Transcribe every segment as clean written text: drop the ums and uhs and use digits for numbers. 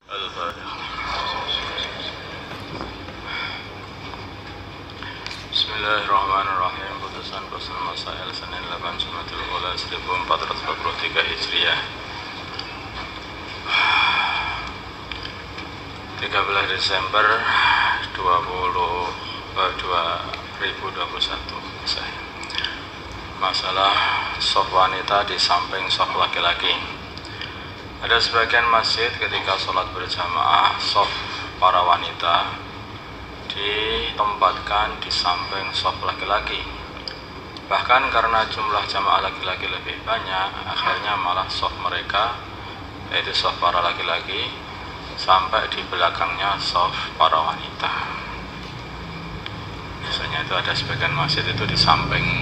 Bismillahirrahmanirrahim. Putusan Qasam Masail Senin 8 Jumadil Ula 1443 Hijriah, 13 Desember 2021. Masalah shaf wanita di samping shaf laki-laki. Ada sebagian masjid ketika sholat berjamaah, shaf para wanita ditempatkan di samping shaf laki-laki. Bahkan karena jumlah jamaah laki-laki lebih banyak, akhirnya malah shaf mereka, yaitu shaf para laki-laki, sampai di belakangnya shaf para wanita. Biasanya itu ada sebagian masjid itu di samping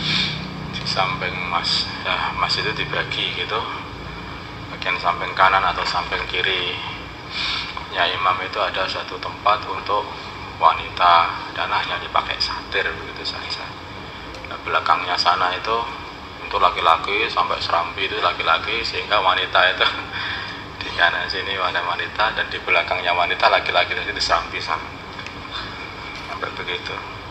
masjid itu dibagi gitu, bagian samping kanan atau samping kiri ya imam itu ada satu tempat untuk wanita dan hanya dipakai satir begitu saja. Nah, belakangnya sana itu untuk laki-laki sampai serambi itu laki-laki, sehingga wanita itu di kanan sini ada wanita dan di belakangnya wanita laki-laki itu di serambi sana sampai begitu,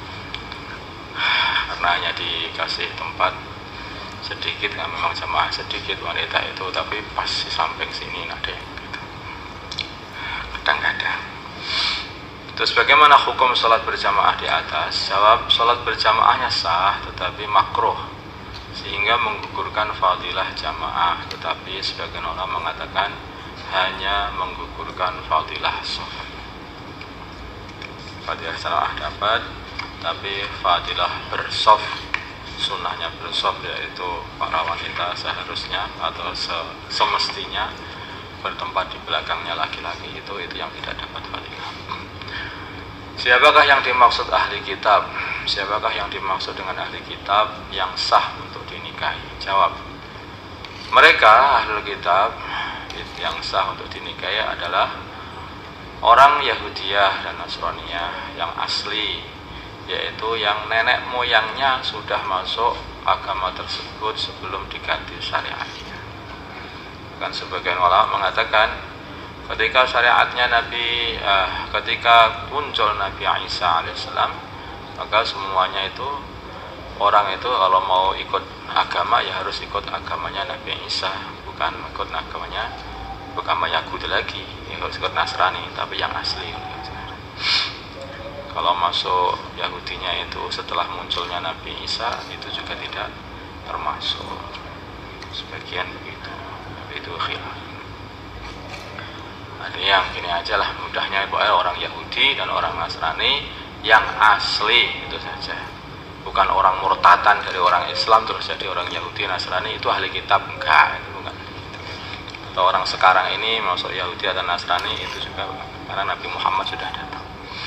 karena hanya dikasih tempat sedikit, kan memang jamaah sedikit wanita itu, tapi pas di samping sini ada yang gitu kadang-kadang. Terus bagaimana hukum sholat berjamaah di atas? Jawab, sholat berjamaahnya sah tetapi makruh, sehingga menggugurkan fadilah jamaah. Tetapi sebagian orang mengatakan hanya menggugurkan fadilah shaf. Fadilah jamaah dapat, tapi fadilah bershaf, sunnahnya bershaf, yaitu para wanita seharusnya atau semestinya bertempat di belakangnya laki-laki, itu yang tidak dapat fadilah. Siapakah yang dimaksud ahli kitab? Siapakah yang dimaksud dengan ahli kitab yang sah untuk dinikahi? Jawab, mereka ahli kitab yang sah untuk dinikahi adalah orang Yahudiyah dan Nasraniyah yang asli, yaitu yang nenek moyangnya sudah masuk agama tersebut sebelum diganti syariatnya. Kan sebagian ulama mengatakan ketika syariatnya ketika muncul Nabi Isa alaihissalam, maka semuanya itu orang itu kalau mau ikut agama ya harus ikut agamanya Nabi Isa, bukan ikut agama Yahudi lagi, harus ikut Nasrani tapi yang asli. Kalau masuk Yahudinya itu setelah munculnya Nabi Isa itu juga tidak termasuk, sebagian begitu, tapi itu khilaf. Ini yang gini aja lah mudahnya, orang Yahudi dan orang Nasrani yang asli itu saja, bukan orang murtatan dari orang Islam terus jadi orang Yahudi Nasrani, itu ahli kitab, enggak, itu bukan. Atau orang sekarang ini masuk Yahudi atau Nasrani itu juga bukan, karena Nabi Muhammad sudah datang.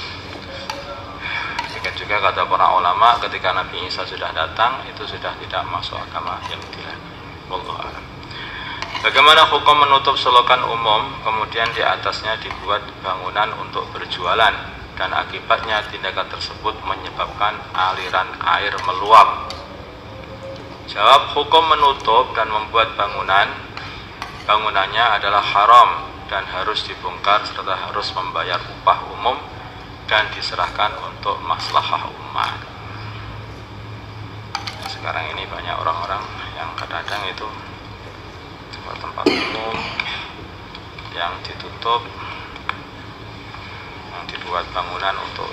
Juga kata para ulama ketika Nabi Isa sudah datang itu sudah tidak masuk agama Yahudi lagi. Wallahu a'lam. Bagaimana hukum menutup selokan umum kemudian di atasnya dibuat bangunan untuk berjualan dan akibatnya tindakan tersebut menyebabkan aliran air meluap? Jawab, hukum menutup dan membuat bangunannya adalah haram dan harus dibongkar serta harus membayar upah umum dan diserahkan untuk maslahah umat. Sekarang ini banyak orang-orang yang kadang-kadang itu tempat umum yang ditutup, yang dibuat bangunan untuk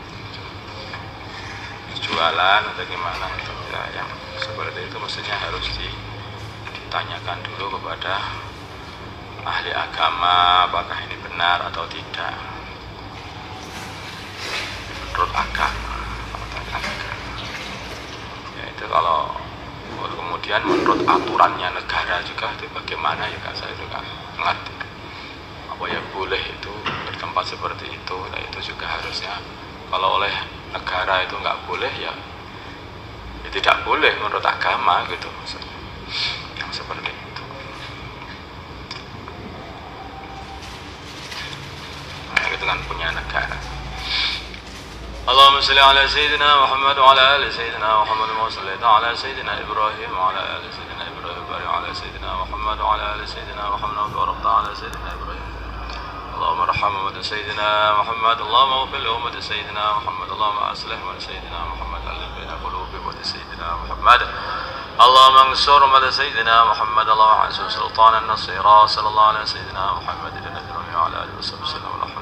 jualan atau gimana itu ya, yang seperti itu mestinya harus ditanyakan dulu kepada ahli agama apakah ini benar atau tidak. Menurut agama ya itu, kalau kemudian menurut aturannya negara juga itu bagaimana ya, saya itu kan ngerti apa ya boleh itu bertempat seperti itu. Nah itu juga harusnya kalau oleh negara itu nggak boleh ya tidak boleh menurut agama gitu, yang seperti itu. Nah itu kan punya negara. Allahumma salli ala sayyidina Muhammad wa ala ali sayyidina Muhammad wa salli ala sayyidina Ibrahim wa ala ali sayyidina Ibrahim wa ala sayyidina Muhammad wa ala ali sayyidina Muhammad wa ala sayyidina Ibrahim ارحم أمة سيدنا محمد اللهم اغفر لأمة سيدنا محمد اللهم أصلح أمة سيدنا محمد ألف بين قلوب أمة سيدنا محمد اللهم انصر أمة سيدنا محمد اللهم انصر سلطان النصيرة صلى الله على سيدنا محمد وعلى آله وصحبه وسلم.